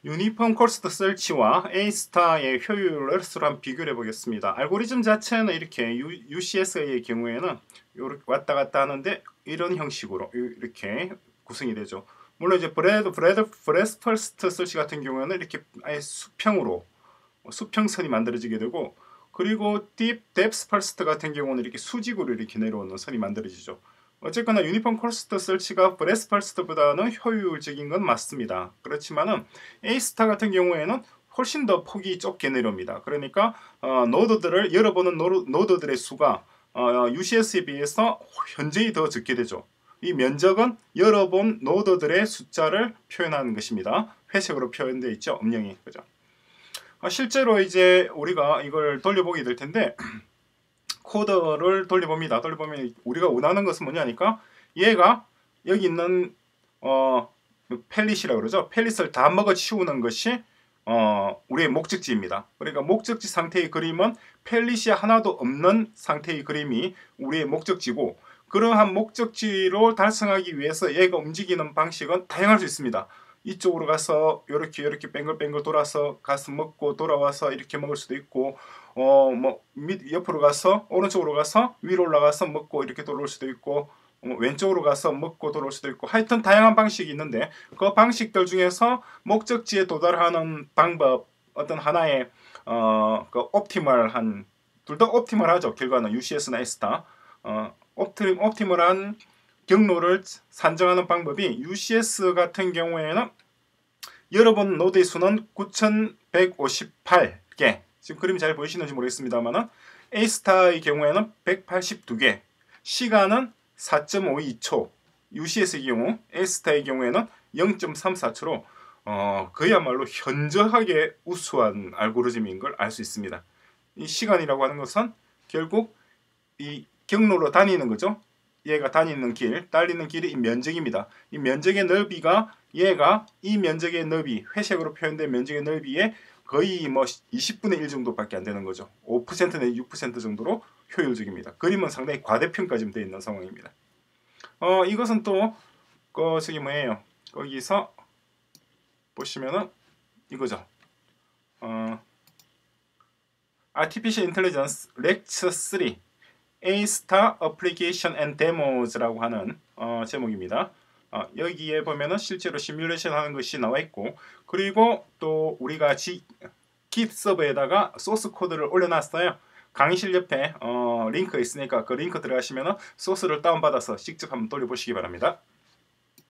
유니폼 코스트 설치와 A스타의 효율을 서로 한번 비교해 보겠습니다. 알고리즘 자체는 이렇게 UCS의 경우에는 이렇게 왔다 갔다 하는데 이런 형식으로 이렇게 구성이 되죠. 물론 이제 브레스 퍼스트 설치 같은 경우에는 이렇게 아예 수평선이 만들어지게 되고, 그리고 뎁스 퍼스트 같은 경우는 이렇게 수직으로 이렇게 내려오는 선이 만들어지죠. 어쨌거나 유니폼 코스트 설치가 브레스 퍼스트보다는 효율적인 건 맞습니다. 그렇지만은 A스타 같은 경우에는 훨씬 더 폭이 좁게 내려옵니다. 그러니까 노드들을 열어보는 노드들의 수가 UCS에 비해서 현저히 더 적게 되죠. 이 면적은 열어본 노드들의 숫자를 표현하는 것입니다. 회색으로 표현되어 있죠. 음영이. 그죠? 실제로 이제 우리가 이걸 돌려보게 될 텐데, 코드를 돌려봅니다. 돌려보면 우리가 원하는 것은 뭐냐니까, 얘가 여기 있는 펠릿이라고 그러죠. 펠릿을 다 먹어 치우는 것이 우리의 목적지입니다. 그러니까 목적지 상태의 그림은 펠릿이 하나도 없는 상태의 그림이 우리의 목적지고, 그러한 목적지로 달성하기 위해서 얘가 움직이는 방식은 다양할 수 있습니다. 이쪽으로 가서 이렇게 뱅글뱅글 돌아서 가서 먹고 돌아와서 이렇게 먹을 수도 있고, 옆으로 가서 오른쪽으로 가서 위로 올라가서 먹고 이렇게 돌아올 수도 있고, 왼쪽으로 가서 먹고 돌아올 수도 있고, 하여튼 다양한 방식이 있는데, 그 방식들 중에서 목적지에 도달하는 방법, 어떤 하나의 그 옵티멀한, 둘 다 옵티멀하죠. 결과는 UCS나 A스타 옵티멀한 경로를 산정하는 방법이, UCS 같은 경우에는 열어본 노드의 수는 9158개, 지금 그림이 잘 보이시는지 모르겠습니다만, A스타의 경우에는 182개, 시간은 4.52초, UCS의 경우, A스타의 경우에는 0.34초로 그야말로 현저하게 우수한 알고리즘인 걸 알 수 있습니다. 이 시간이라고 하는 것은 결국 이 경로로 다니는 거죠. 얘가 다니는 길, 달리는 길이 이 면적입니다. 이 면적의 넓이가, 얘가 이 면적의 넓이, 회색으로 표현된 면적의 넓이에 거의 20분의 1 정도밖에 안 되는 거죠. 5% 내지 6% 정도로 효율적입니다. 그림은 상당히 과대평가 좀 되어 있는 상황입니다. 이것은 또 저기 뭐예요? 거기서 보시면은 이거죠. Artificial Intelligence Lecture 3 A스타 Application and Demos라고 하는 제목입니다. 여기에 보면은 실제로 시뮬레이션 하는 것이 나와 있고, 그리고 또 우리가 Git 서버에다가 소스 코드를 올려놨어요. 강의실 옆에 링크 있으니까 그 링크 들어가시면은 소스를 다운받아서 직접 한번 돌려보시기 바랍니다.